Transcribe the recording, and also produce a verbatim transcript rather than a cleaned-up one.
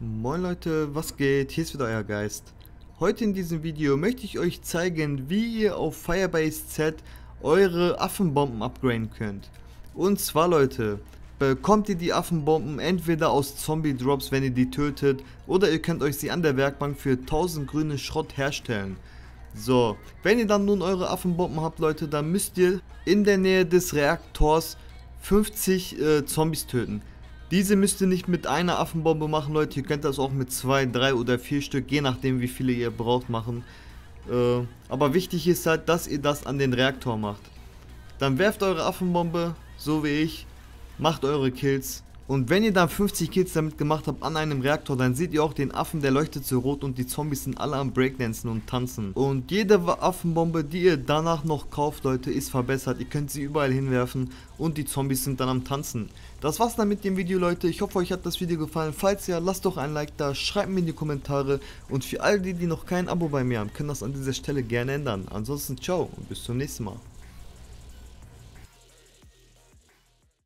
Moin Leute, was geht? Hier ist wieder euer Geist. Heute in diesem Video möchte ich euch zeigen, wie ihr auf Firebase Z eure Affenbomben upgraden könnt. Und zwar Leute, bekommt ihr die Affenbomben entweder aus Zombie Drops, wenn ihr die tötet, oder ihr könnt euch sie an der Werkbank für tausend grüne Schrott herstellen. So, wenn ihr dann nun eure Affenbomben habt Leute, dann müsst ihr in der Nähe des Reaktors fünfzig äh, Zombies töten. Diese müsst ihr nicht mit einer Affenbombe machen, Leute. Ihr könnt das auch mit zwei, drei oder vier Stück, je nachdem wie viele ihr braucht, machen. Äh, aber wichtig ist halt, dass ihr das an den Reaktor macht. Dann werft eure Affenbombe, so wie ich, macht eure Kills. Und wenn ihr dann fünfzig Kills damit gemacht habt an einem Reaktor, dann seht ihr auch den Affen, der leuchtet so rot und die Zombies sind alle am Breakdancen und tanzen. Und jede Affenbombe, die ihr danach noch kauft, Leute, ist verbessert. Ihr könnt sie überall hinwerfen und die Zombies sind dann am Tanzen. Das war's dann mit dem Video, Leute. Ich hoffe, euch hat das Video gefallen. Falls ja, lasst doch ein Like da, schreibt mir in die Kommentare. Und für all die, die noch kein Abo bei mir haben, können das an dieser Stelle gerne ändern. Ansonsten ciao und bis zum nächsten Mal.